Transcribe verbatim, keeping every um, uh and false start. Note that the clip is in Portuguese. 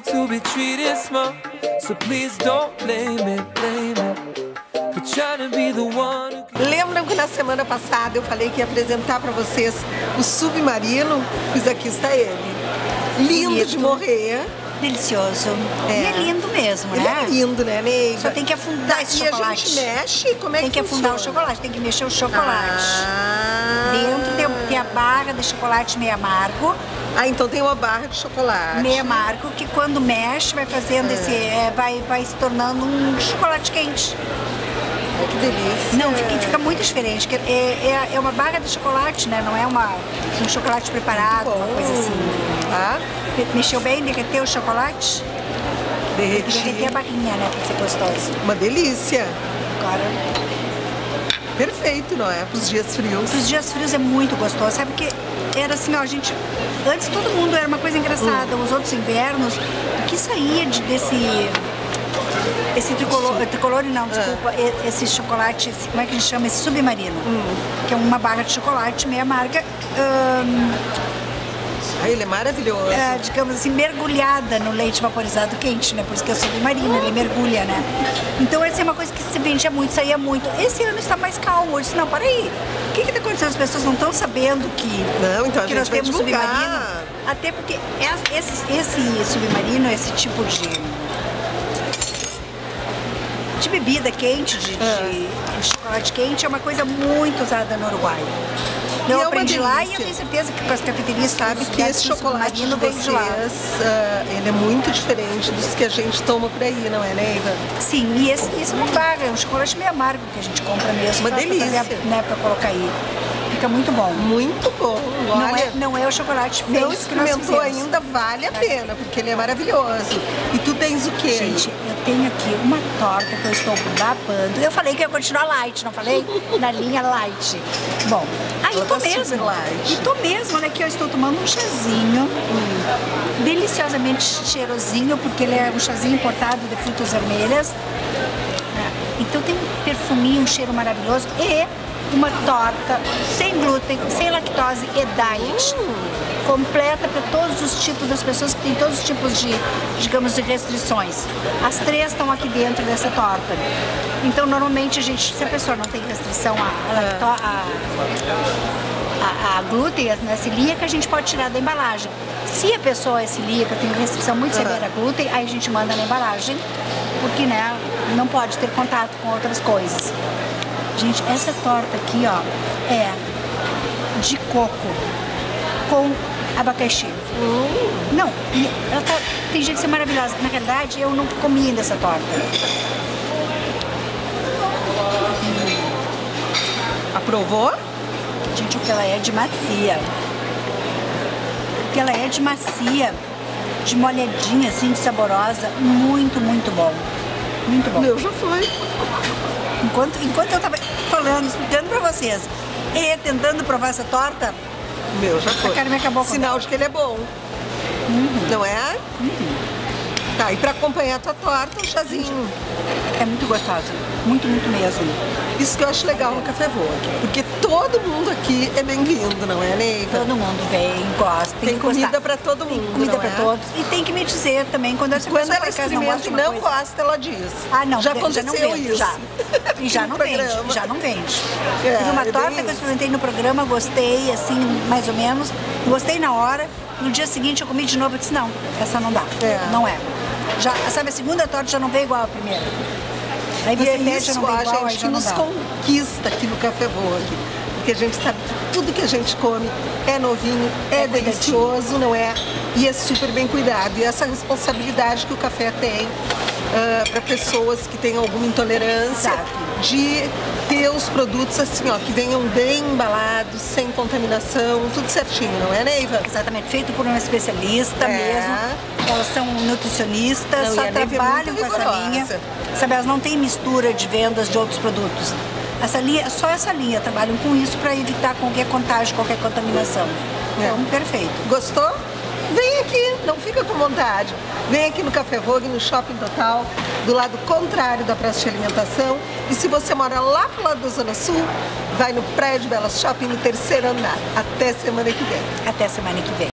deserve to be treated small. So please don't blame it, blame it for trying to be the one who can... Lembram que na semana passada eu falei que ia apresentar para vocês o submarino? Pois aqui está ele. Lindo Bonito. de morrer. Delicioso. É. E é lindo mesmo, Ele né? é lindo, né, Neiva? Só tem que afundar Tá, esse e chocolate. a gente mexe? Como é Tem que que afundar o funciona? chocolate, tem que mexer o chocolate. Ah. Dentro tem, tem a barra de chocolate meio amargo. Ah, então tem uma barra de chocolate. Meio amargo, que quando mexe vai fazendo É. esse... É, vai, vai se tornando um chocolate quente. Ai, que delícia. Não, fica, fica muito diferente. que É, é, é uma barra de chocolate, né? Não é uma, um chocolate preparado, Bom. uma coisa assim. Tá? Mexeu bem, derreteu o chocolate? Derreti. Derreter a barrinha, né? Pra ser gostoso. Uma delícia. Agora, Perfeito, não é? Para os dias frios. os dias frios é muito gostoso. Sabe que era assim, ó, a gente... Antes todo mundo era uma coisa engraçada. Os outros invernos, o que saía de, desse... Esse tricolor, tricolor não, desculpa, e- esse chocolate, esse, como é que a gente chama? Esse submarino. Que é uma barra de chocolate meio amarga, hum, Ah, ele é maravilhoso. é, digamos assim, mergulhada no leite vaporizado quente, né? Por isso que é submarino, ele mergulha, né? Então essa é uma coisa que se vendia muito, saía muito. Esse ano está mais calmo. Eu disse, não, para aí. O que está acontecendo? As pessoas não estão sabendo que, Não, então a que gente nós vai temos divulgar. submarino. Até porque es- esse, esse submarino, esse tipo de, de bebida quente, de, de- de chocolate quente, é uma coisa muito usada no Uruguai. E Eu é uma aprendi lá e eu delícia. tenho certeza que com as cafeterias Sabe que esse chocolate de submarino vem de lá. vocês, ah, ele é muito diferente dos que a gente toma por aí, não é, Neiva? Sim, e esse, esse não paga, é um chocolate meio amargo que a gente compra mesmo. Uma pra- delícia. Pra fazer, né, pra colocar aí. Fica muito bom. Muito bom, Não olha. é, não é o chocolate feio Não que nós experimentou fizemos. ainda, vale a pena, porque ele é maravilhoso. E tu tens o quê? Gente, eu tenho aqui uma torta que eu estou babando. Eu falei que ia continuar light, não falei? Na linha light. Bom, aí Ela tô tá super mesmo. light. E tô mesmo, olha aqui, eu estou tomando um chazinho. Deliciosamente cheirosinho, porque ele é um chazinho importado de frutas vermelhas. Então tem um perfuminho, um cheiro maravilhoso. E uma torta sem glúten, sem lactose e diet. Completa para todos os tipos das pessoas que têm todos os tipos de, digamos, de restrições. As três estão aqui dentro dessa torta. Então, normalmente, a gente, se a pessoa não tem restrição a, a, lacto, a, a, a glúten, né, celíaca, a gente pode tirar da embalagem. Se a pessoa é celíaca, tem restrição muito severa a glúten, aí a gente manda na embalagem, porque, né, não pode ter contato com outras coisas. Gente, essa torta aqui, ó, é de coco com abacaxi. Não, e ela tá, tem jeito de ser maravilhosa. Na realidade, eu não comi ainda essa torta. Aprovou? Gente, o que ela é de macia. O que ela é de macia, de molhadinha, assim, de saborosa. Muito, muito bom. Muito bom. Meu já foi. Enquanto, enquanto eu tava falando, explicando pra vocês e tentando provar essa torta, Meu já foi. a Carmen acabou com Sinal de que ele é bom. Não é? Tá, e pra acompanhar a tua torta, um chazinho. é muito gostosa. Muito, muito mesmo. Isso que eu acho legal no Café Vogue. Porque todo mundo aqui é bem-vindo, não é, Neiva? Todo mundo vem, gosta. Tem que comida gostar. pra todo Tem mundo, comida não pra é? todos. E tem que me dizer também, quando essa Quando pessoa ela por acaso não gosta experimenta de e uma não coisa... gosta, ela diz. Ah, não, já já aconteceu não vende, isso. já. E já Aqui não no vende, programa. já não vende. É, Teve uma é bem torta que eu isso. experimentei no programa, gostei, assim, mais ou menos. Gostei na hora. No dia seguinte eu comi de novo e disse, não, essa não dá. É. Não é. Já, sabe, a segunda torta já não veio igual a primeira. Aí E você é pede, já isso, não veio a igual, aí gente já que não nos dá. conquista aqui no Café Vogue. Porque a gente sabe que tudo que a gente come é novinho, é, É delicioso, não é? E é super bem cuidado. E essa responsabilidade que o café tem para pessoas que têm alguma intolerância, Exato. de ter os produtos assim, ó, que venham bem embalados, sem contaminação, tudo certinho, não é, Neiva? Exatamente, feito por uma especialista É. mesmo. Elas são nutricionistas, Não, só e a Neiva é trabalham muito com essa rigorosa. linha. Sabe, elas não têm mistura de vendas de outros produtos. Essa linha, só essa linha trabalham com isso para evitar qualquer contágio, qualquer contaminação. É. Então, perfeito. Gostou? Vem aqui, não fica com vontade. Vem aqui no Café Vogue, no Shopping Total, do lado contrário da praça de alimentação. E se você mora lá pro lado da Zona Sul, vai no Praia de Belas Shopping, no terceiro andar. Até semana que vem. Até semana que vem.